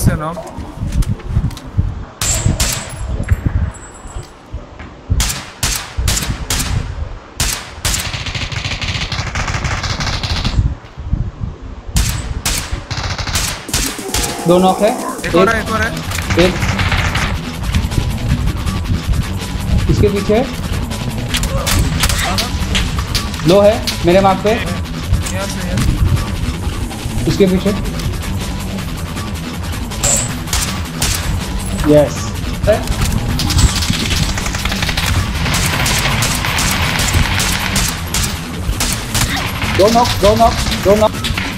से नॉक। दो नॉक है। एक और है, एक और है। एक इसके पीछे लो है मेरे मार्क पे। यहाँ से इसके पीछे यस। दो नॉक दो नॉक दो नॉक।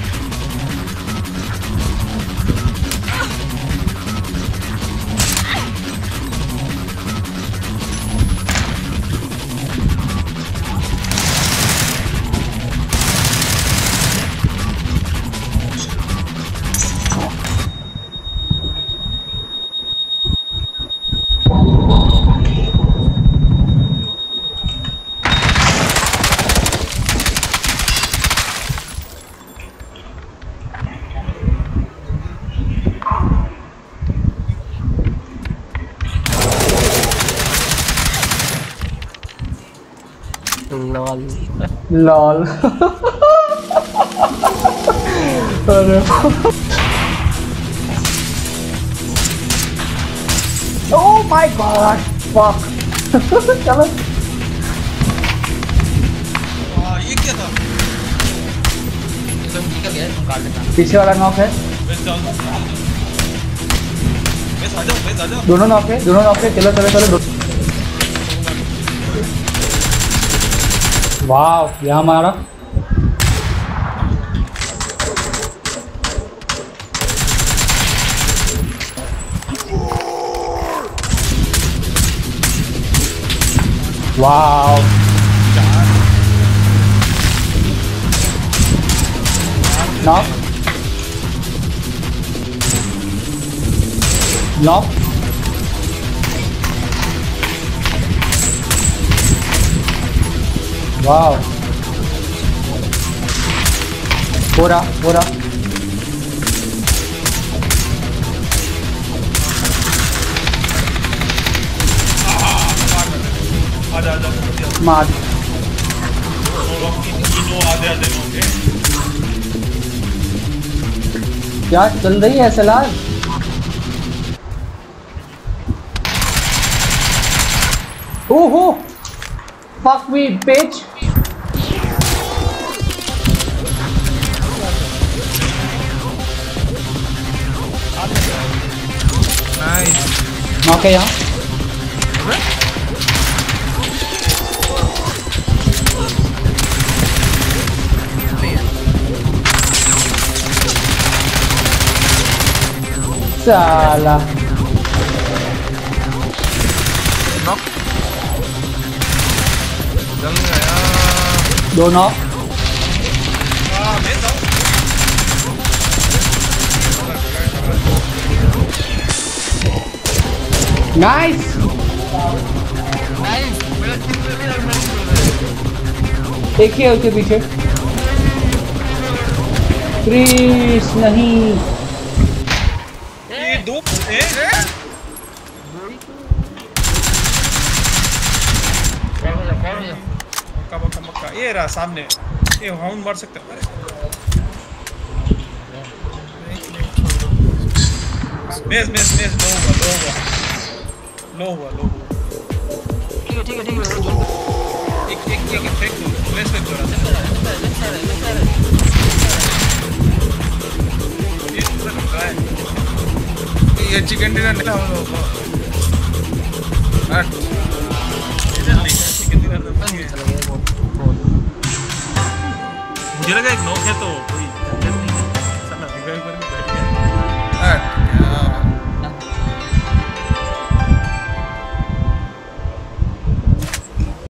Lol lol. अरे ओह माय गॉड फक। चलो ये क्या था? एकदम निकल गया, तुम काट लेना। पीछे वाला नॉक है। बस आ जाओ। दोनों नॉक है, दोनों नॉक है। चलो चलो चलो। वाह यहाँ मारा। वाह नॉक नॉक। वाह पूरा पूरा मार। क्या चल रही है सलाद? ओहो फक मी पेज। नाइस। ओके यहाँ साला नॉक जल गया। दो नॉक। Nice nice. मेरा टीम में भी एक ही है उसके पीछे। क्रिस नहीं ये दो मक्का ये रहा सामने। ये हाउंड मार सकते हैं। मेस लो हुआ। ठीक है एक फेंक दो। मेस फेंक दो। ये चिकन डिनर नहीं था। मुझे लगा एक नॉक है तो